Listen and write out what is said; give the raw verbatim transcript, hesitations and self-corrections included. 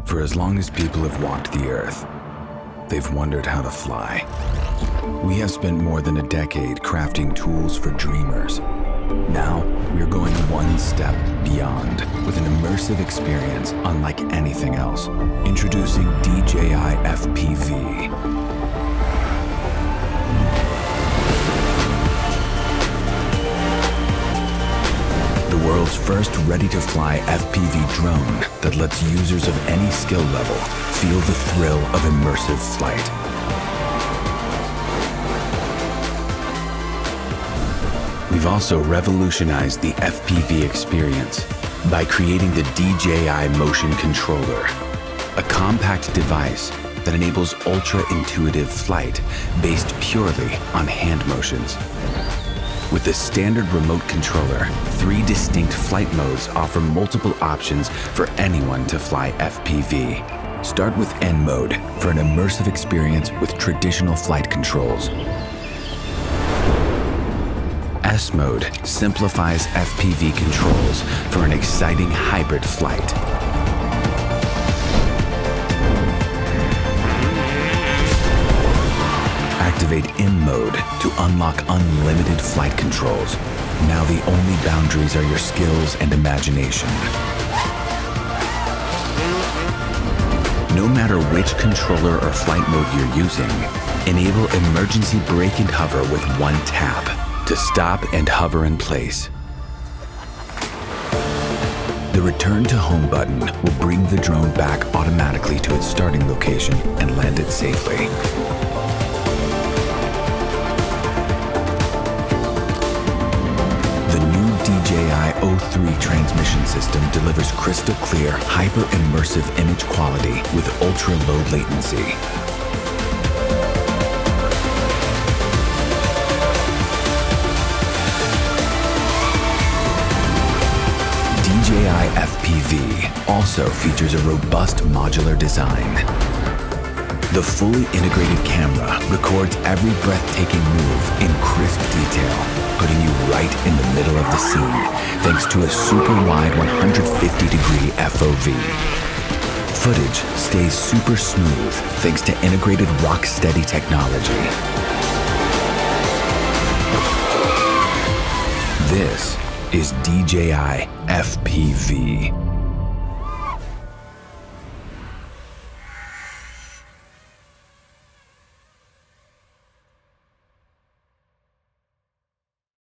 For as long as people have walked the earth, they've wondered how to fly. We have spent more than a decade crafting tools for dreamers. Now, we're going one step beyond with an immersive experience unlike anything else. Introducing D J I F P V. The world's first ready-to-fly F P V drone that lets users of any skill level feel the thrill of immersive flight. We've also revolutionized the F P V experience by creating the D J I Motion Controller, a compact device that enables ultra-intuitive flight based purely on hand motions. With the standard remote controller, three distinct flight modes offer multiple options for anyone to fly F P V. Start with N mode for an immersive experience with traditional flight controls. S mode simplifies F P V controls for an exciting hybrid flight. Activate M mode to unlock unlimited flight controls. Now the only boundaries are your skills and imagination. No matter which controller or flight mode you're using, enable emergency brake and hover with one tap to stop and hover in place. The Return to Home button will bring the drone back automatically to its starting location and land it safely. The new D J I O three transmission system delivers crystal clear, hyper-immersive image quality with ultra-low latency. D J I F P V also features a robust modular design. The fully integrated camera records every breathtaking move in crisp detail, putting you right in the middle of the scene thanks to a super wide one hundred fifty degree F O V. Footage stays super smooth thanks to integrated rock-steady technology. This is D J I F P V.